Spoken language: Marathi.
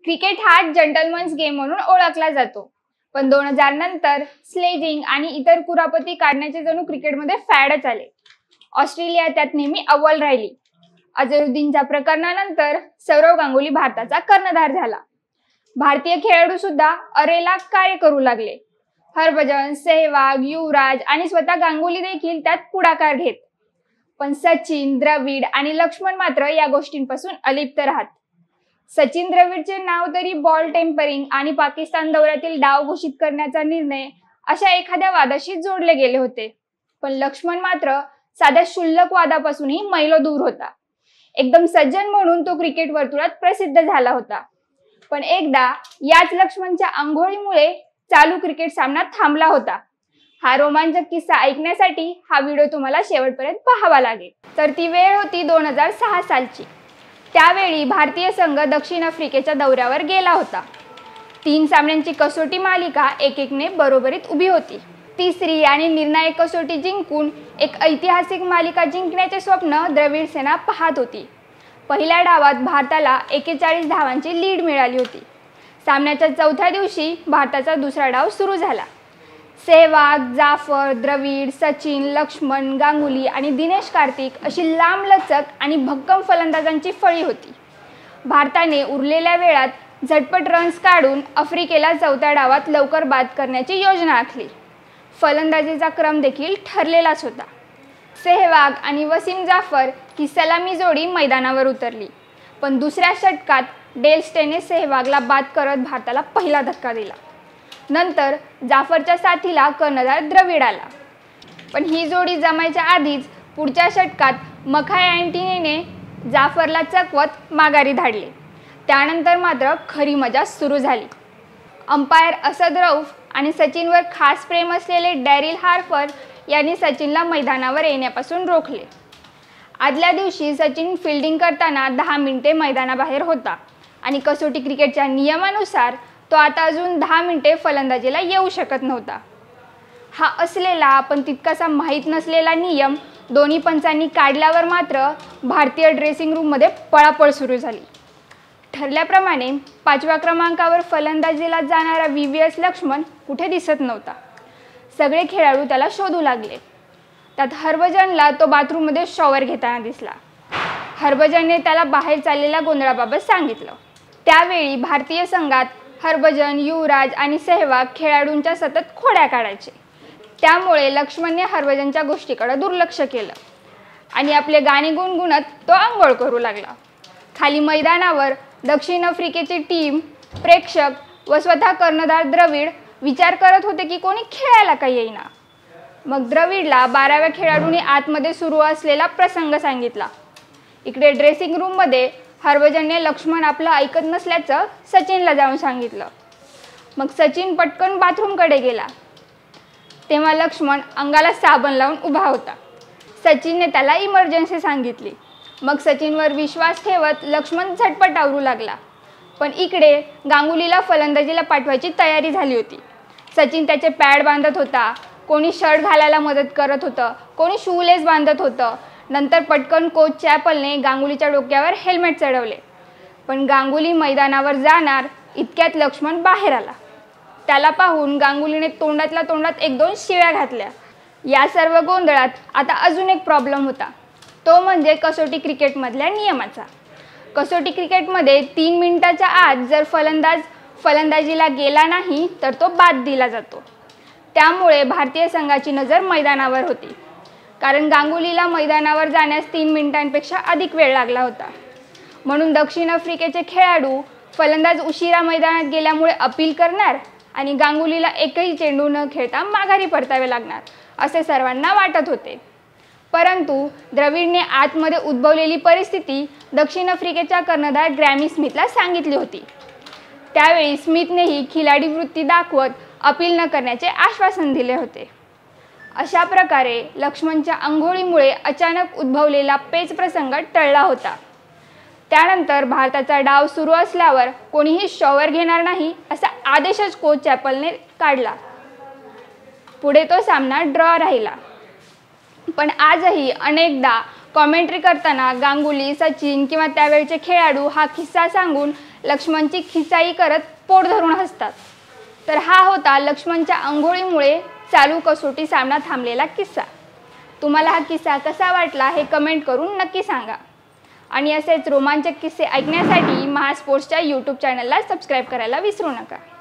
क्रिकेट हा जंटलमन्स गेम म्हणून ओळखला जातो, पण 2000 नंतर स्लेजिंग आणि इतर कुरापती काढण्याचे जणू क्रिकेटमध्ये फॅडच आले। ऑस्ट्रेलिया त्यात नेहमी अव्वल राहिली। अझरुद्दीनच्या प्रकरणानंतर सौरव गांगुली भारताचा कर्णधार झाला। भारतीय खेळाडू सुद्धा अरेला कार्य करू लागले। हरभजन, सेहवाग, युवराज आणि स्वतः गांगुली देखील त्यात पुढाकार घेत। पण सचिन, द्रविड आणि लक्ष्मण मात्र या गोष्टींपासून अलिप्त राहत। सचिन द्रविडचे नाव तरी बॉल टेम्परिंग आणि पाकिस्तान दौऱ्यातील डाव घोषित करण्याचा निर्णय अशा एखाद्या वादाशी जोडले गेले होते, पण लक्ष्मण मात्र साध्या क्षुल्लक वादापासूनही मैलो दूर होता। एकदम सज्जन म्हणून तो क्रिकेट वर्तुळात प्रसिद्ध झाला होता। पण एकदा याच लक्ष्मणच्या अंघोळीमुळे चालू क्रिकेट सामना थांबला होता। हा रोमांचक किस्सा ऐकण्यासाठी हा व्हिडिओ तुम्हाला शेवटपर्यंत पाहावा लागेल। तर ती वेळ होती 2006 सालची। त्यावेळी भारतीय संघ दक्षिण आफ्रिकेच्या दौऱ्यावर गेला होता। 3 सामन्यांची कसोटी मालिका एकेकने बरोबरीत उभी होती। तिसरी आणि निर्णायक कसोटी जिंकून एक ऐतिहासिक मालिका जिंकण्याचे स्वप्न द्रविड सेना पाहत होती। पहिल्या डावात भारताला 41 धावांची लीड मिळाली होती। सामन्याच्या चौथ्या दिवशी भारताचा दुसरा डाव सुरू झाला। सेहवाग, जाफर, द्रविड, सचिन, लक्ष्मण, गांगुली आणि दिनेश कार्तिक अशी लांबलचक आणि भक्कम फलंदाजांची फळी होती। भारताने उरलेल्या वेळात झटपट रन्स काढून आफ्रिकेला चौथ्या डावात लवकर बाद करण्याची योजना आखली। फलंदाजीचा क्रम देखील ठरलेलाच होता। सेहवाग आणि वसीम जाफर ही सलामी जोडी मैदानावर उतरली, पण दुसऱ्या षटकात डेल स्टेनने सेहवागला बाद करत भारताला पहिला धक्का दिला। नंतर जाफरच्या साथीला कर्णधार द्रविड आला, पण ही जोडी जमायच्या आधीच पुढच्या षटकात मखाय अँटनीने जाफरला चकवत माघारी धाडले। त्यानंतर मात्र खरी मजा सुरू झाली। अंपायर असद रऊफ आणि सचिनवर खास प्रेम असलेले डॅरिल हार्पर यांनी सचिनला मैदानावर येण्यापासून रोखले। आदल्या दिवशी सचिन फिल्डिंग करताना 10 मिनिटे मैदानाबाहेर होता आणि कसोटी क्रिकेटच्या नियमानुसार तो आता अजून 10 मिनिटे फलंदाजीला येऊ शकत नव्हता। हा असलेला पण तितकासा माहीत नसलेला नियम दोन्ही पंचांनी काढल्यावर मात्र भारतीय ड्रेसिंग रूममध्ये पळापळ सुरू झाली। ठरल्याप्रमाणे 5व्या क्रमांकावर फलंदाजीला जाणारा VVS लक्ष्मण कुठे दिसत नव्हता। सगळे खेळाडू त्याला शोधू लागले। त्यात हरभजनला तो बाथरूममध्ये शॉवर घेताना दिसला। हरभजनने त्याला बाहेर चाललेल्या गोंधळाबाबत सांगितलं। त्यावेळी भारतीय संघात हरभजन, युवराज आणि सेहवाग खेळाडूंच्या सतत खोड्या काढायचे। त्यामुळे लक्ष्मणने हरभजनच्या गोष्टीकडे दुर्लक्ष केलं आणि आपले गाणे गुणगुणत तो आंघोळ करू लागला। खाली मैदानावर दक्षिण आफ्रिकेची टीम, प्रेक्षक व स्वतः कर्णधार द्रविड विचार करत होते की कोणी खेळायला का येईना। मग द्रविडला 12व्या खेळाडूने आतमध्ये सुरू असलेला प्रसंग सांगितला। इकडे ड्रेसिंग रूममध्ये हरभजनने लक्ष्मण आपलं ऐकत नसल्याचं सचिनला जाऊन सांगितलं। मग सचिन पटकन बाथरूमकडे गेला, तेव्हा लक्ष्मण अंगाला साबण लावून उभा होता। सचिनने त्याला इमर्जन्सी सांगितली। मग सचिनवर विश्वास ठेवत लक्ष्मण झटपट आवरू लागला, पण इकडे गांगुलीला फलंदाजीला पाठवायची तयारी झाली होती। सचिन त्याचे पॅड बांधत होता, कोणी शर्ट घालायला मदत करत होतं, कोणी शूलेस बांधत होतं। नंतर पटकन कोच चॅपलने गांगुलीच्या डोक्यावर हेल्मेट चढवले, पण गांगुली मैदानावर जाणार इतक्यात लक्ष्मण बाहेर आला। त्याला पाहून गांगुलीने तोंडातल्या तोंडात 1-2 शिव्या घातल्या। या सर्व गोंधळात आता अजून एक प्रॉब्लेम होता, तो म्हणजे कसोटी क्रिकेटमधल्या नियमाचा। कसोटी क्रिकेटमध्ये 3 मिनिटाच्या आत जर फलंदाज फलंदाजीला गेला नाही तर तो बाद दिला जातो। त्यामुळे भारतीय संघाची नजर मैदानावर होती, कारण गांगुलीला मैदानावर जाण्यास 3 मिनिटांपेक्षा अधिक वेळ लागला होता। म्हणून दक्षिण आफ्रिकेचे खेळाडू फलंदाज उशिरा मैदानात गेल्यामुळे अपील करणार आणि गांगुलीला एकही चेंडू न खेळता माघारी परतावे लागणार असे सर्वांना वाटत होते। परंतु द्रविडने आतमध्ये उद्भवलेली परिस्थिती दक्षिण आफ्रिकेच्या कर्णधार ग्रॅमी स्मिथला सांगितली होती। त्यावेळी स्मिथनेही खिलाडी वृत्ती दाखवत अपील न करण्याचे आश्वासन दिले होते। अशा प्रकारे लक्ष्मणच्या अंघोळीमुळे अचानक उद्भवलेला पेच प्रसंग टळला होता। त्यानंतर भारताचा डाव सुरू असल्यावर कोणीही शॉवर घेणार नाही असा आदेशच कोच चॅपलने काढला। पुढे तो सामना ड्रॉ राहिला। पण आजही अनेकदा कॉमेंट्री करताना गांगुली, सचिन किंवा त्यावेळचे खेळाडू हा किस्सा सांगून लक्ष्मणची खिसाई करत पोट धरून हसतात. तर हा होता लक्ष्मणच्या अंघोळीमुळे चालू कसोटी सामना थांबलेला किस्सा. तुम्हाला हा किस्सा कसा वाटला हे कमेंट करून नक्की सांगा. आणि असेच रोमांचक किस्से ऐकण्यासाठी महास्पोर्ट्सच्या यूट्यूब चॅनलला सबस्क्राईब करायला विसरू नका.